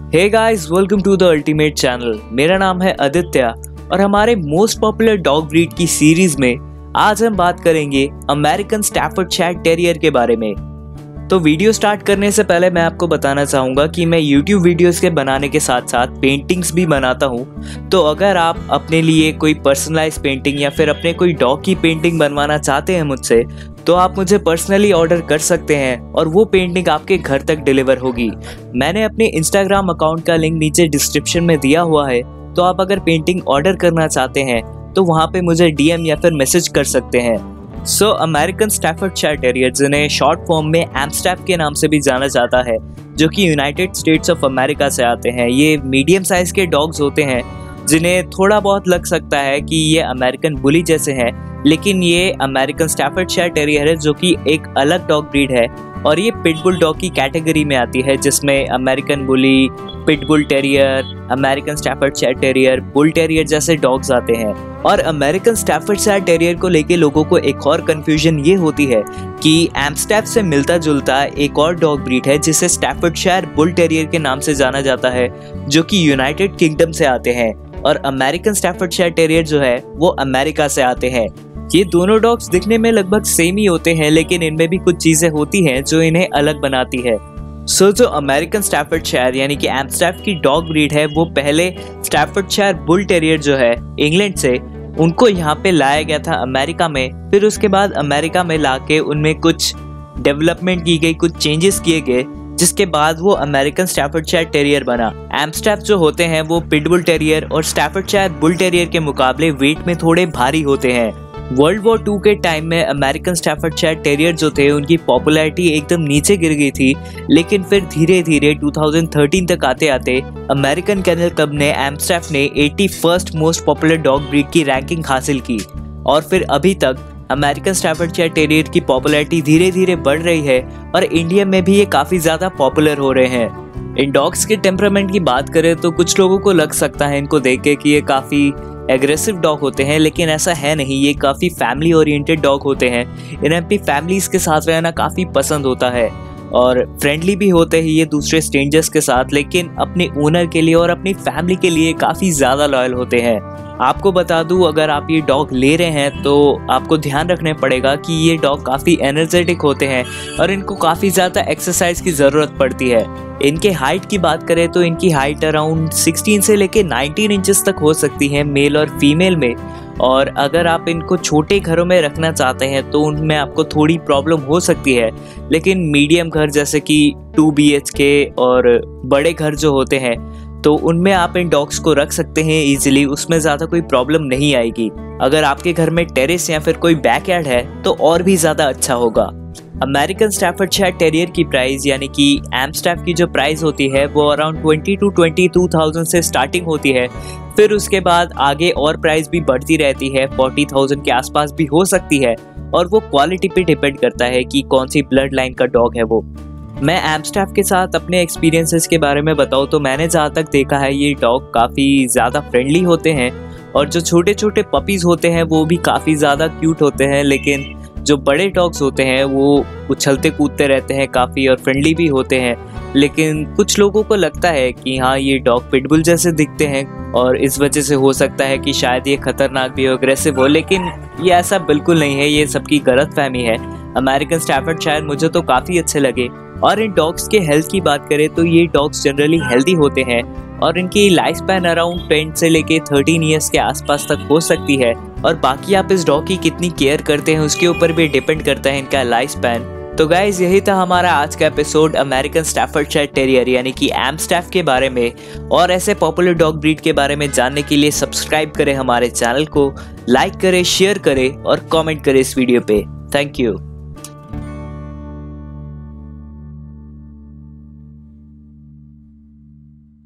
Hey guys, welcome to the ultimate channel. मेरा नाम है आदित्य और हमारे मोस्ट पॉपुलर डॉग ब्रीड की सीरीज में आज हम बात करेंगे अमेरिकन स्टैफर्डशायर टेरियर के बारे में। तो वीडियो स्टार्ट करने से पहले मैं आपको बताना चाहूँगा कि मैं YouTube वीडियोस के बनाने के साथ साथ पेंटिंग्स भी बनाता हूँ। तो अगर आप अपने लिए कोई पर्सनलाइज पेंटिंग या फिर अपने कोई डॉग की पेंटिंग बनवाना चाहते हैं मुझसे, तो आप मुझे पर्सनली ऑर्डर कर सकते हैं और वो पेंटिंग आपके घर तक डिलीवर होगी। मैंने अपने इंस्टाग्राम अकाउंट का लिंक नीचे डिस्क्रिप्शन में दिया हुआ है, तो आप अगर पेंटिंग ऑर्डर करना चाहते हैं तो वहाँ पे मुझे DM या फिर मैसेज कर सकते हैं। अमेरिकन स्टैफर्डशायर टेरियर, जिन्हें शॉर्ट फॉर्म में एम्स्टैफ के नाम से भी जाना जाता है, जो कि यूनाइटेड स्टेट्स ऑफ अमेरिका से आते हैं। ये मीडियम साइज के डॉग्स होते हैं जिन्हें थोड़ा बहुत लग सकता है कि ये अमेरिकन बुली जैसे हैं, लेकिन ये अमेरिकन स्टैफर्डशायर टेरियर है जो कि एक अलग डॉग ब्रीड है और ये पिटबुल डॉग की कैटेगरी में आती है, जिसमें American bully, pitbull terrier, American Staffordshire terrier, bull terrier जैसे डॉग्स आते हैं। और अमेरिकन स्टैफर्डशायर टेरियर को लेके लोगों को एक और कंफ्यूजन ये होती है कि एम्स्टैफ से मिलता जुलता एक और डॉग ब्रीड है जिसे स्टैफर्डशायर बुल टेरियर के नाम से जाना जाता है, जो कि यूनाइटेड किंगडम से आते हैं, और अमेरिकन स्टैफर्डशायर टेरियर जो है वो अमेरिका से आते हैं। ये दोनों डॉग्स दिखने में लगभग सेम ही होते हैं, लेकिन इनमें भी कुछ चीजें होती हैं जो इन्हें अलग बनाती है। जो अमेरिकन स्टैफर्डशायर यानी कि एम्स्टैफ की डॉग ब्रीड है, वो पहले स्टैफर्डशायर बुल टेरियर जो है इंग्लैंड से, उनको यहाँ पे लाया गया था अमेरिका में। फिर उसके बाद अमेरिका में लाके उनमें कुछ डेवलपमेंट की गई, कुछ चेंजेस किए गए, जिसके बाद वो अमेरिकन स्टैफर्डशायर टेरियर बना। एम्स्टैफ जो होते हैं वो पिटबुल टेरियर और स्टैफर्डशायर बुल टेरियर के मुकाबले वेट में थोड़े भारी होते हैं। वर्ल्ड वॉर 2 के टाइम में अमेरिकन स्टैफर्डशायर टेरियर जो थे उनकी पॉपुलैरिटी एकदम नीचे गिर गई थी, लेकिन फिर धीरे धीरे 2013 तक आते आते अमेरिकन केनल क्लब ने एम्स्टैफ ने 81st most popular dog breed की रैंकिंग हासिल की। और फिर अभी तक अमेरिकन स्टैफर्डशायर टेरियर की पॉपुलैरिटी धीरे धीरे बढ़ रही है और इंडिया में भी ये काफ़ी ज़्यादा पॉपुलर हो रहे हैं। इन डॉग्स के टेम्परामेंट की बात करें तो कुछ लोगों को लग सकता है इनको देख के कि ये काफ़ी एग्रेसिव डॉग होते हैं, लेकिन ऐसा है नहीं। ये काफ़ी फैमिली ओरिएंटेड डॉग होते हैं। इन्हें अपनी फैमिलीज के साथ रहना काफ़ी पसंद होता है और फ्रेंडली भी होते हैं ये दूसरे स्ट्रेंजर्स के साथ, लेकिन अपने ओनर के लिए और अपनी फैमिली के लिए काफ़ी ज़्यादा लॉयल होते हैं। आपको बता दूं, अगर आप ये डॉग ले रहे हैं तो आपको ध्यान रखने पड़ेगा कि ये डॉग काफ़ी एनर्जेटिक होते हैं और इनको काफ़ी ज़्यादा एक्सरसाइज की ज़रूरत पड़ती है। इनके हाइट की बात करें तो इनकी हाइट अराउंड 16 से लेके 19 इंचेस तक हो सकती है मेल और फीमेल में। और अगर आप इनको छोटे घरों में रखना चाहते हैं तो उनमें आपको थोड़ी प्रॉब्लम हो सकती है, लेकिन मीडियम घर जैसे कि 2 BHK और बड़े घर जो होते हैं तो उनमें आप इन डॉग्स को रख सकते हैं इजीली, उसमें ज़्यादा कोई प्रॉब्लम नहीं आएगी। अगर आपके घर में टेरेस या फिर कोई बैकयार्ड है तो और भी ज़्यादा अच्छा होगा। अमेरिकन स्टैफर्डशायर टेरियर की प्राइस यानी कि एम्स्टैफ की जो प्राइस होती है वो अराउंड 20 to 22,000 से स्टार्टिंग होती है। फिर उसके बाद आगे और प्राइस भी बढ़ती रहती है, 40,000 के आसपास भी हो सकती है, और वो क्वालिटी पे डिपेंड करता है कि कौन सी ब्लड लाइन का डॉग है वो। मैं एम्स्टैफ के साथ अपने एक्सपीरियंसेस के बारे में बताऊँ तो मैंने जहाँ तक देखा है ये डॉग काफ़ी ज़्यादा फ्रेंडली होते हैं और जो छोटे छोटे पपीज़ होते हैं वो भी काफ़ी ज़्यादा क्यूट होते हैं, लेकिन जो बड़े डॉग्स होते हैं वो उछलते कूदते रहते हैं काफ़ी और फ्रेंडली भी होते हैं। लेकिन कुछ लोगों को लगता है कि हाँ, ये डॉग पिटबुल जैसे दिखते हैं और इस वजह से हो सकता है कि शायद ये खतरनाक भी हो, अग्रेसिव हो, लेकिन ये ऐसा बिल्कुल नहीं है। ये सबकी गलतफहमी है। अमेरिकन स्टैफर्डशायर मुझे तो काफ़ी अच्छे लगे। और इन डॉग्स के हेल्थ की बात करें तो ये डॉग्स जनरली हेल्दी होते हैं और इनकी लाइफ स्पैन अराउंड 10 से लेके 13 ईयर्स के आसपास तक हो सकती है। और बाकी आप इस डॉग की कितनी केयर करते हैं उसके ऊपर भी डिपेंड करता है इनका लाइफ स्पैन। तो गाइज, यही था हमारा आज का एपिसोड अमेरिकन स्टैफर्डशायर टेरियर यानी कि एम्स्टैफ के बारे में। और ऐसे पॉपुलर डॉग ब्रीड के बारे में जानने के लिए सब्सक्राइब करें हमारे चैनल को, लाइक करें, शेयर करें और कमेंट करें इस वीडियो पे। Thank you.